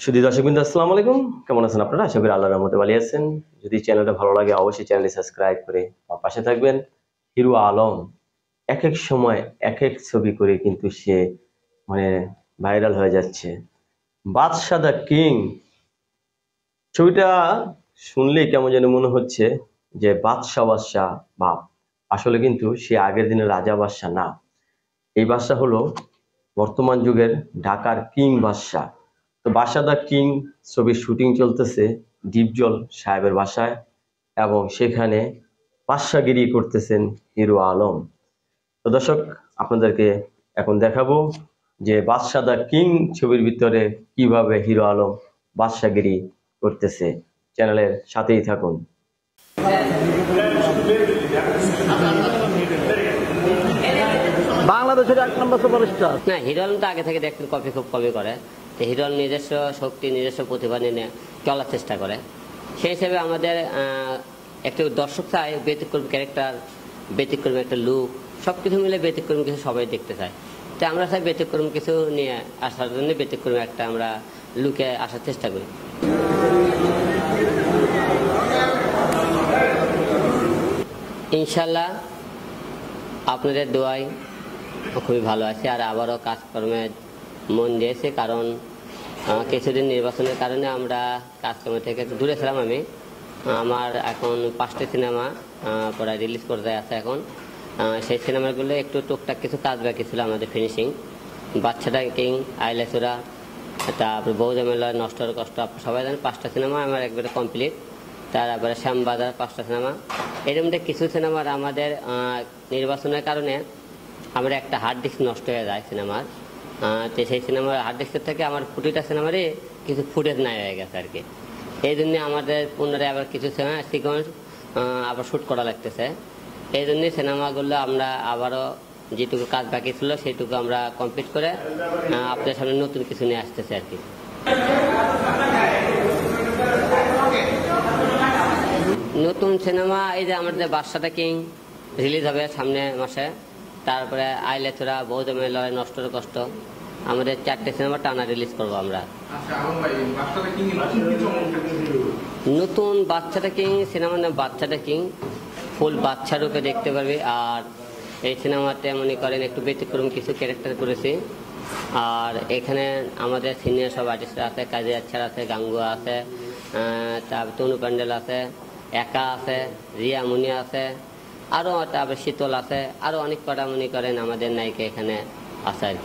সুধী দর্শকবৃন্দ আসসালামু আলাইকুম, কেমন আছেন আপনারা? আশা করি আল্লাহর রহমতে ভালো আছেন। যদি চ্যানেলটা ভালো লাগে অবশ্যই চ্যানেলটি সাবস্ক্রাইব করে আমার পাশে থাকবেন। হিরো আলম এক এক সময় এক এক ছবি করে কিন্তু সে মানে ভাইরাল হয়ে যাচ্ছে। বাদশা দ্য কিং ছবিটা শুনলেই কেমন যেন মনে হচ্ছে যে বাদশা বাদশা বাপ, আসলে কিন্তু সে আগের দিনের রাজা বাদশা না। এই বাদশা হলো বর্তমান যুগের ঢাকার কিং বাদশা। তো বাদশা দ্য কিং ছবির শুটিং চলতেছে ডিপজল সাহেবের বাসায়, এবং সেখানে বাদশাগিরি করতেছেন হিরো আলম। তো দর্শক, আপনাদেরকে এখন দেখাবো যে বাদশা দ্য কিং ছবির ভিতরে কিভাবে হিরো আলম বাদশাগিরি করতেছে। চ্যানেলের সাথেই থাকুন। বাংলাদেশের এক নম্বর সুপারস্টার না, হিরো আলম তো আগে থেকে দেখতেন কপি খুব কমই করে। তো হিরো আলম নিজস্ব শক্তি, নিজস্ব প্রতিভা নিয়ে চলার চেষ্টা করে। সেই হিসেবে আমাদের একটু দর্শক চায় ব্যতিক্রম ক্যারেক্টার, ব্যতিক্রম একটা লুক, সব কিছু মিলে ব্যতিক্রম কিছু সবাই দেখতে চায়। তো আমরা চাই ব্যতিক্রম কিছু নিয়ে আসার জন্য ব্যতিক্রম একটা আমরা লুকে আসার চেষ্টা করি। ইনশাল্লাহ আপনাদের দোয়ায় খুবই ভালো আছে, আর আবারও কাজকর্মে মন দিয়েছে। কারণ কিছুদিন নির্বাচনের কারণে আমরা কাজকর্ম থেকে একটু দূরে ছিলাম। আমার এখন 5টি সিনেমা প্রায় রিলিজ পর্যায়ে আছে। এখন সেই সিনেমাগুলো একটু টুকটাক কিছু কাজ বাকি ছিল আমাদের ফিনিশিং। বাদশা দ্য কিং, আইলাসুরা, তারপরে বউ জামেলা, নষ্টর কষ্ট, সবাই জানেন 5টা সিনেমা আমার একবারে কমপ্লিট। তারপরে শ্যামবাজার 5টা সিনেমা। এর মধ্যে কিছু সিনেমার আমাদের নির্বাচনের কারণে আমার একটা হার্ড ডিস্ক নষ্ট হয়ে যায় সিনেমার। তো সেই সিনেমার হার্ড ডিস্কের থেকে আমার প্রতিটা সিনেমারই কিছু ফুটেজ নাই হয়ে গেছে আর কি। এই জন্যে আমাদের পুনরায় আবার কিছু সিকোয়েন্স আবার শ্যুট করা লাগতেছে। এই জন্যে সিনেমাগুলো আমরা আবারও যেটুকু কাজ বাকি ছিল সেইটুকু আমরা কমপ্লিট করে আপনাদের সামনে নতুন কিছু নিয়ে আসতেছে আর কি। নতুন সিনেমা এই যে আমাদের বাদশা দ্য কিং রিলিজ হবে সামনে মাসে। তারপরে আইলাসুরা, বউ জামেলা, নষ্টর কষ্ট, আমাদের 4টে সিনেমা টানা রিলিজ করবো আমরা। নতুন বাদশা দ্য কিং সিনেমার নাম বাদশা দ্য কিং, ফুল বাচ্চা রূপে দেখতে পারবে। আর এই সিনেমাতে মনে করেন একটু ব্যতিক্রম কিছু ক্যারেক্টার করেছি। আর এখানে আমাদের সিনিয়র সব আর্টিস্টরা আছে, কাজী আচ্ছার আছে, গাঙ্গুয়া আছে, তারপর তনু প্যান্ডেল আছে, একা আছে, রিয়া মুনিয়া আছে, আরো তারপরে শীতল আছে, আরো অনেক কটা মনে করেন আমাদের নায়িকা এখানে আছে আর কি।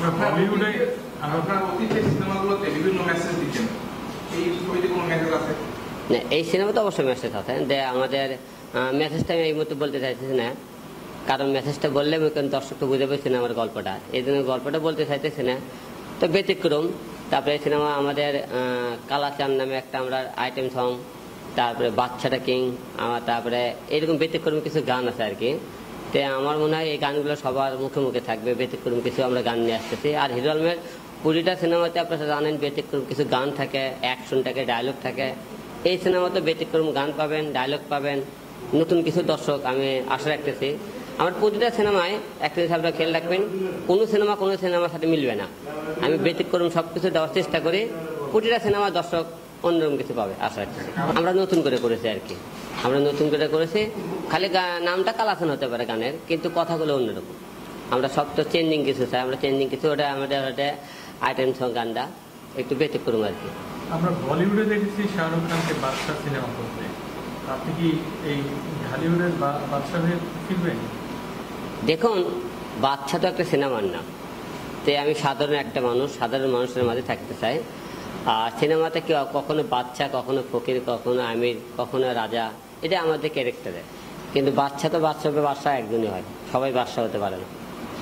এই সিনেমাতে অবশ্যই মেসেজ আছে। আমাদের মেসেজটা আমি এই মুহূর্তে বলতে চাইতেছি না, কারণ মেসেজটা বললে দর্শক তো বুঝে পারছি না আমার গল্পটা, এই জন্য গল্পটা বলতে চাইতেছি না। তো ব্যতিক্রম, তারপরে এই সিনেমা আমাদের কালাচান নামে একটা আমরা আইটেম সং, তারপরে বাদশা দ্য কিং, তারপরে এরকম ব্যতিক্রম কিছু গান আছে আর কি। তো আমার মনে হয় এই গানগুলো সবার মুখে মুখে থাকবে। ব্যতিক্রম কিছু আমরা গান নিয়ে আসতেছি। আর হিরো আলমের প্রতিটা সিনেমাতে আপনারা জানেন ব্যতিক্রম কিছু গান থাকে, অ্যাকশন থাকে, ডায়লগ থাকে। এই সিনেমাতে ব্যতিক্রম গান পাবেন, ডায়লগ পাবেন, নতুন কিছু দর্শক আমি আশা রাখতেছি। আমার প্রতিটা সিনেমায় একটা জিনিস আপনারা খেয়াল রাখবেন, কোনো সিনেমার সাথে মিলবে না। আমি ব্যতিক্রম সব কিছু দেওয়ার চেষ্টা করি, প্রতিটা সিনেমা দর্শক অন্যরকম কিছু পাবে আশা রাখছি। আমরা নতুন করে করেছি আর কি, আমরা নতুন করে করেছি। খালি নামটা কালাচান হতে পারে গানের, কিন্তু কথাগুলো অন্যরকম। আমরা সব তো চেঞ্জিং কিছু চাই, আমরা চেঞ্জিং কিছু, ওটা আমাদের আইটেম সং গানটা একটু ব্যতিক্রম আর কি। আমরা বলিউডে দেখেছি শাহরুখ খানকে বাদশা সিনেমা করতে, আপনি কি এই ঢালিউডের বাদশা হয়ে ফিরবেন? দেখুন, বাদশা তো একটা সিনেমার নাম। তো আমি সাধারণ একটা মানুষ, সাধারণ মানুষের মাঝে থাকতে চাই। আর সিনেমাতে কেউ কখনো বাদশা, কখনো ফকির, কখনো আমির, কখনো রাজা, এটা আমাদের ক্যারেক্টারে। কিন্তু বাদশা তো বাদশা একজনই হয়, সবাই বাদশা হতে পারে না।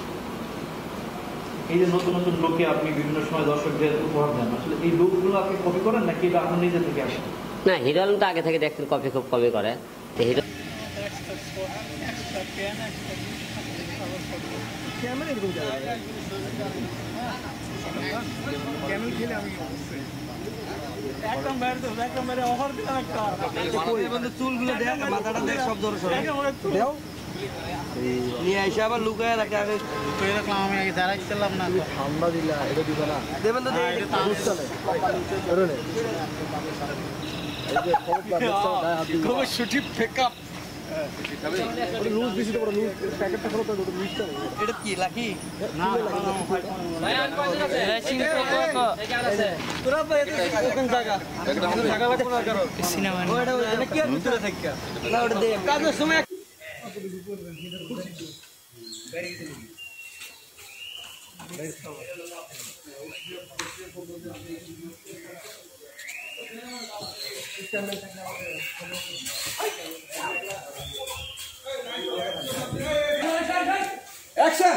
এই যে নতুন নতুন লোকে আপনি বিভিন্ন সময় দর্শকদের উপহার দেন, আসলে এই লোকগুলো আপনি কপি করেন নাকি এটা আপনার নিজে থেকে আসেন? না, হিরো আলম তো আগে থেকে দেখতেন কপি খুব কমই করে। তো হিরো চুলগুলো দেখ, মাথাটা দেখ, সব ধরো নিয়ে এসে আবার লুকায় রাখে আগে লুকিয়ে রাখলাম আমি আগে দাঁড়াইছিলাম না ঠান্ডা দিলা এটা দিবে না দেবেন তো খুব সঠিক পিকআপ লুজ দিছি তো লুজ প্যাকেটটা খোলো তো লুজটা এটা কি লাকি না ভাই আর কত আছে রেসিং তো আছে তোরা তো এত কোন জায়গা জায়গা কোন করো সিনেমা ওটা কি আর ভিতরে থাকা না ওটা দে কাজের সময় Action!